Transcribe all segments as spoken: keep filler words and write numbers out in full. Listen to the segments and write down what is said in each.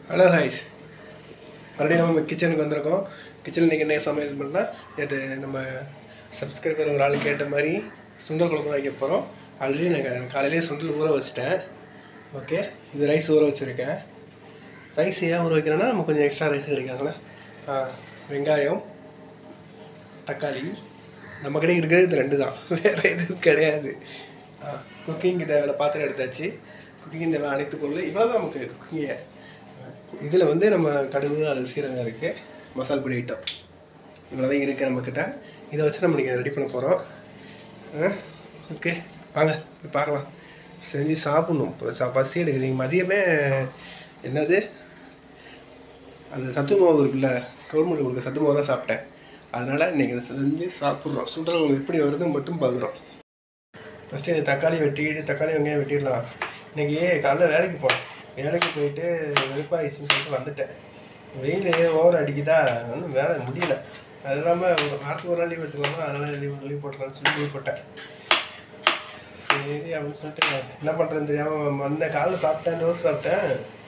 Hello highs, மறுபடியும் நம்ம கிச்சனுக்கு வந்திருக்கோம். கிச்சனில் இன்றைக்கி என்ன சமையல் பண்ணால், நேற்று நம்ம சப்ஸ்கிரைபர் ஒரு ஆள் கேட்ட மாதிரி சுண்டல் குழம்பு வைக்க போகிறோம். ஆல்ரெடி நான் காலையிலேயே சுண்டல் ஊற வச்சிட்டேன். ஓகே, இது ரைஸ் ஊற வச்சுருக்கேன். ரைஸ் ஏன் ஊற வைக்கிறேன்னா நம்ம கொஞ்சம் எக்ஸ்ட்ரா ரைஸ் கிடைக்காதுல்ல. வெங்காயம், தக்காளி, நம்ம கடை இருக்கிறது இது ரெண்டு தான், வேறு எதுவும் கிடையாது. குக்கிங் தேவையான பாத்திரம் எடுத்தாச்சு. குக்கிங் தேவை அனைத்து பொருள் இவ்வளோ தான் நமக்கு குக்கிங்கே. இதில் வந்து நம்ம கடுகு, அது சீரகம் இருக்குது, மசால் பொடி ஐட்டம் இவ்வளோ தான் இருக்குது நம்மக்கிட்ட. இதை வச்சு நம்ம நீங்கள் ரெடி பண்ண போகிறோம். ஓகே, வாங்க போய் பார்க்கலாம். செஞ்சு சாப்பிட்ணும். இப்போ பசி எடுக்குது. நீங்கள் மதியமே என்னது அந்த சத்து மாவு இருக்குல்ல, கவர்மெண்ட் கொடுக்க சத்து மாவு தான் சாப்பிட்டேன். அதனால் இன்றைக்கி செஞ்சு சாப்பிட்றோம். சுண்டல் எப்படி வருதுன்னு மட்டும் பார்க்குறோம். ஃபஸ்ட்டு இந்த தக்காளி வெட்டிட்டு தக்காளி வெங்காயம் வெட்டிடலாம். இன்றைக்கி காலைல வேலைக்கு போனேன். வேலைக்கு போயிட்டு வெறுப்பாகிடுச்சின்னு சொல்லிட்டு வந்துட்டேன். வெயில் ஓவர் அடிக்குதா, ஒன்றும் வேலை முடியல. அது இல்லாமல் ஒரு வாரத்துக்கு ஒரு நாள் லீவ் எடுத்துக்கலாமா, அதனால் லீவ் லீவ் போட்டுக்கலாம்னு சொல்லி லீவ் போட்டேன். சரி அப்படின்னு சொல்லிட்டு என்ன பண்ணுறதுன்னு தெரியாமல் வந்த காலைல சாப்பிட்டேன், தோசை சாப்பிட்டேன்.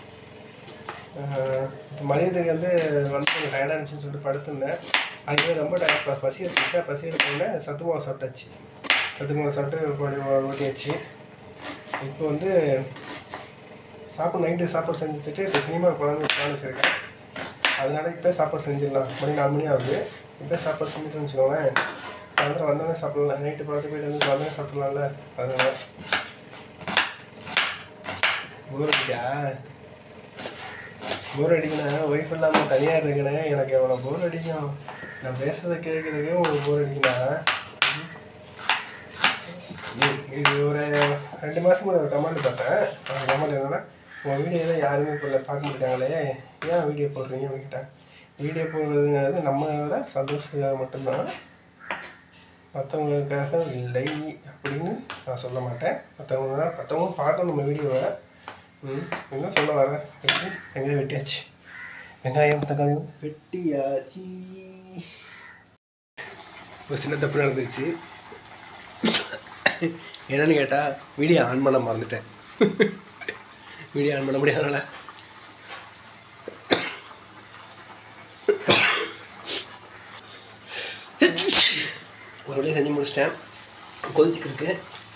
இப்போ மதியத்துக்கு வந்து வந்து கொஞ்சம் டயர்டாக இருந்துச்சுன்னு சொல்லிட்டு படுத்துருந்தேன். அதுவே ரொம்ப டயர்ட், பசி எடுத்துச்சா, பசி எடுத்தோடனே சத்து மாவு சாப்பிட்டாச்சு. சத்து மாவு சாப்பிட்டு ஓட்டியாச்சு. இப்போ வந்து சாப்பாடு நைட்டு சாப்பாடு செஞ்சு வச்சுட்டு இப்போ சினிமா குழந்தை பிளான் வச்சுருக்கேன். அதனால் இப்போ சாப்பாடு செஞ்சிடலாம். மணி நாலு மணி ஆகுது. இப்போ சாப்பாடு செஞ்சுட்டு வச்சுக்கோங்களேன். சாயந்தரம் வந்தோடனே சாப்பிட்லாம். நைட்டு படத்துக்கு போய்ட்டு வந்து வந்தோடனே சாப்பிட்லாம்ல. அதனால் போர் அடிக்கா போர் அடிக்கணா ஒய்ஃப் இல்லாமல் தனியாக இருக்குண்ணே. எனக்கு எவ்வளோ போர் அடிக்கும். நான் பேசுறதை கேட்குறதுக்கே உங்களுக்கு போர் அடிக்கணா. இது ஒரு ரெண்டு மாதம் கூட ஒரு கமெண்ட் பார்த்தேன். அந்த கமெண்ட் என்னன்னா, உங்கள் வீடியோலாம் யாருமே இப்போ பார்க்க மாட்டாங்களே, ஏன் வீடியோ போடுறீங்க அப்படின்ட்டா. வீடியோ போடுறதுங்கிறது நம்மளோட சந்தோஷம் மட்டும்தான், மற்றவங்களுக்காக இல்லை அப்படின்னு நான் சொல்ல மாட்டேன். மற்றவங்க மற்றவங்க பார்க்கணும் நம்ம வீடியோவை. ம் என்ன சொல்ல வரேன். வெட்டி வெங்காயம் வெட்டியாச்சு. வெங்காயம் தக்காளியும் வெட்டியாச்சு. ஒரு சின்ன தப்பு நடந்துருச்சு. என்னன்னு கேட்டால் வீடியோ ஆன் பண்ண மறந்துட்டேன். வீடியோ ஆன் பண்ண முடியாதனால ஒரு வழியாக செஞ்சு முடிச்சிட்டேன். கொதிச்சுக்கிருக்கு.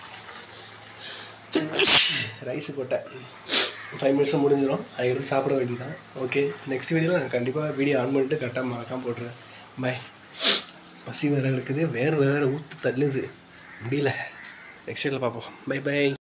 ரைஸு போட்டேன். ஃபைவ் மினிட்ஸும் முடிஞ்சிடும். அதை எடுத்து சாப்பிட வேண்டியதான். ஓகே, நெக்ஸ்ட் வீடியோவில் நான் கண்டிப்பாக வீடியோ ஆன் பண்ணிட்டு கரெக்டாக மறக்காமல் போட்டுறேன். பாய். பசி வேறு இருக்குது, வேறு வேறு ஊற்று தள்ளுது, முடியல. நெக்ஸ்ட் வீடியோவில் பார்ப்போம். Bye by.